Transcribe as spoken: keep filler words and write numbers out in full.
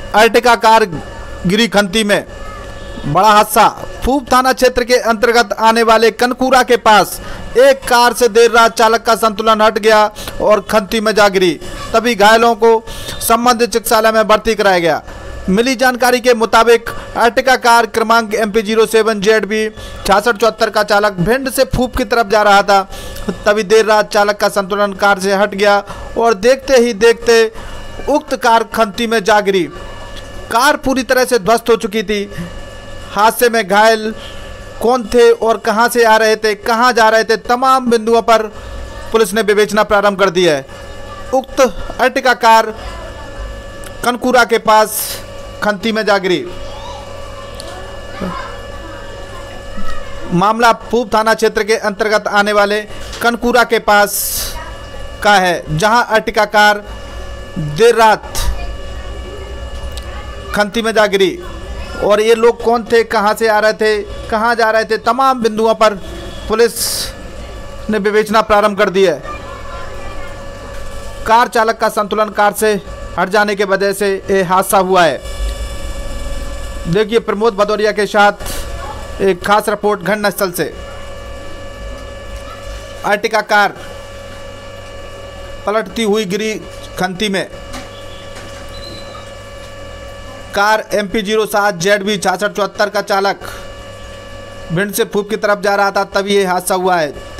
Ertiga car गिरी खंती में। बड़ा हादसा। फूप थाना क्षेत्र के अंतर्गत आने वाले कनकूरा के पास एक कार से देर रात चालक का संतुलन हट गया और खंती में जा गिरी। तभी घायलों को संबंधित चिकित्सालय में भर्ती कराया गया। मिली जानकारी के मुताबिक अर्टिका कार क्रमांक M P zero seven Z B छियासठ चौहत्तर का चालक भिंड से फूप की तरफ जा रहा था। तभी देर रात चालक का संतुलन कार से हट गया और देखते ही देखते उक्त कार खंती में जा गिरी। कार पूरी तरह से ध्वस्त हो चुकी थी। हादसे में घायल कौन थे और कहां से आ रहे थे, कहां जा रहे थे, तमाम बिंदुओं पर पुलिस ने विवेचना प्रारंभ कर दी है। उक्त अर्टिका कार कनकूरा के पास खंती में जा गिरी। मामला फूप थाना क्षेत्र के अंतर्गत आने वाले कनकूरा के पास का है, जहां अर्टिका कार देर रात खंती में जा गिरी। और ये लोग कौन थे, कहां से आ रहे थे, कहां जा रहे थे, तमाम बिंदुओं पर पुलिस ने विवेचना प्रारंभ कर दी है। कार चालक का संतुलन कार से हट जाने के वजह से ये हादसा हुआ है। देखिए प्रमोद भदौरिया के साथ एक खास रिपोर्ट घटनास्थल से। अर्टिका कार पलटती हुई गिरी खंती में। कार एम पी जीरो सात जेड बी छियासठ चौहत्तर का चालक भिंड से फूप की तरफ जा रहा था, तभी ये हादसा हुआ है।